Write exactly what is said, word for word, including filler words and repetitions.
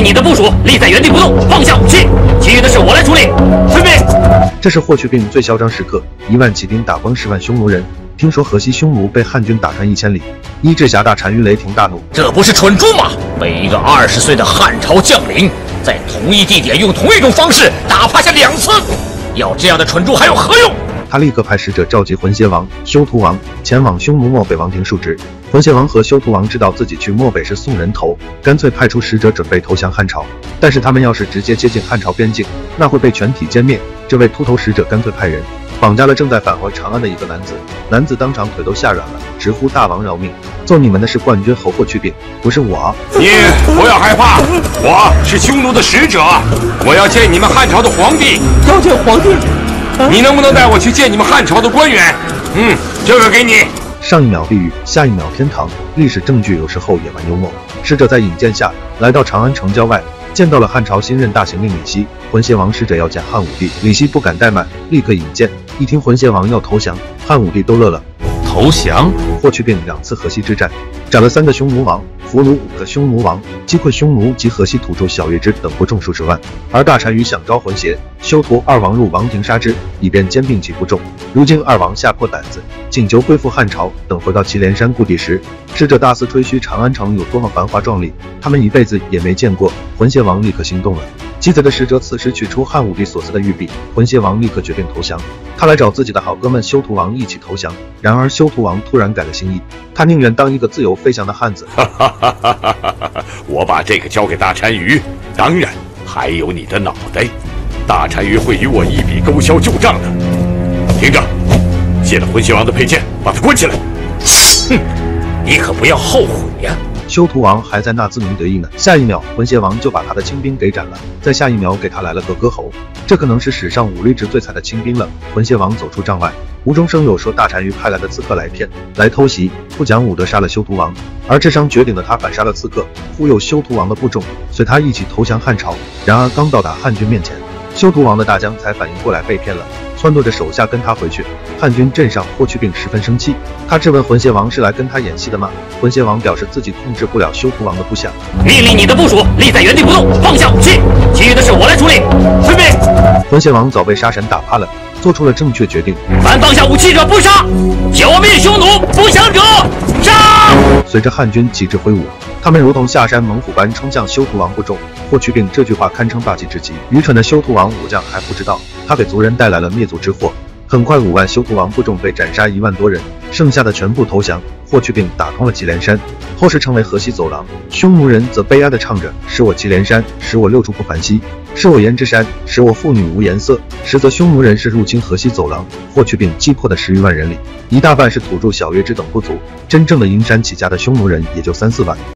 你的部署立在原地不动，放下武器，其余的事我来处理。遵命。 这是霍去病最嚣张时刻，一万骑兵打光十万匈奴人。听说河西匈奴被汉军打穿一千里，一至侠大单于雷霆大怒， 这不是蠢猪吗？被一个二十岁的汉朝将领在同一地点用同一种方式打趴下两次，要这样的蠢猪还有何用？ 他立刻派使者召集浑邪王、修图王前往匈奴漠北王庭述职。浑邪王和修图王知道自己去漠北是送人头，干脆派出使者准备投降汉朝。但是他们要是直接接近汉朝边境，那会被全体歼灭。这位秃头使者干脆派人绑架了正在返回长安的一个男子，男子当场腿都吓软了，直呼大王饶命，揍你们的是冠军侯霍去病，不是我。 你不要害怕，我是匈奴的使者，我要见你们汉朝的皇帝。 要见皇帝？ 你能不能带我去见你们汉朝的官员？嗯，这个给你。 上一秒地狱，下一秒天堂，历史证据有时候也蛮幽默。使者在引荐下来到长安城郊外，见到了汉朝新任大行令李希。浑邪王使者要见汉武帝，李希不敢怠慢，立刻引荐。一听浑邪王要投降，汉武帝都乐了。 投降？ 霍去病两次河西之战，斩了三个匈奴王，俘虏五个匈奴王，击溃匈奴及河西土著小月支等部众数十万。而大单于想招浑邪、修图二王入王庭杀之，以便兼并其部众。如今二王吓破胆子，请求恢复汉朝。等回到祁连山故地时，使者大肆吹嘘长安城有多么繁华壮丽，他们一辈子也没见过。浑邪王立刻心动了。鸡贼的使者此时取出汉武帝所赐的玉璧，浑邪王立刻决定投降。他来找自己的好哥们修图王一起投降。然而修图王突然改了心意，他宁愿当一个自由飞翔的汉子。 我把这个交给大单于，当然还有你的脑袋。大单于会与我一笔勾销旧账的。听着，借了浑邪王的佩剑，把他关起来。 哼，你可不要后悔呀！ 修图王还在那自鸣得意呢，下一秒浑邪王就把他的亲兵给斩了，再下一秒给他来了个割喉，这可能是史上武力值最惨的亲兵了。浑邪王走出帐外，无中生有说大单于派来的刺客来骗，来偷袭，不讲武德杀了修图王，而智商绝顶的他反杀了刺客，忽悠修图王的部众随他一起投降汉朝。然而刚到达汉军面前，修图王的大将才反应过来被骗了，撺掇着手下跟他回去。汉军镇上霍去病十分生气，他质问浑邪王是来跟他演戏的吗？浑邪王表示自己控制不了修图王的部下， 命令你的部署立在原地不动，放下武器，其余的事我来处理。遵命。 浑邪王早被杀神打趴了，做出了正确决定， 凡放下武器者不杀，剿灭匈奴，不降者杀。 随着汉军旗帜挥舞，他们如同下山猛虎般冲向修图王部众。霍去病这句话堪称霸气至极，愚蠢的修图王武将还不知道，他给族人带来了灭族之祸。很快五万修图王部众被斩杀一万多人，剩下的全部投降。霍去病打通了祁连山，后世称为河西走廊。匈奴人则悲哀地唱着：使我祁连山，使我六畜不烦息，使我胭脂山，使我妇女无颜色。实则匈奴人是入侵河西走廊，霍去病击破的十余万人里，一大半是土著小月支等部族，真正的营山起家的匈奴人也就三四万。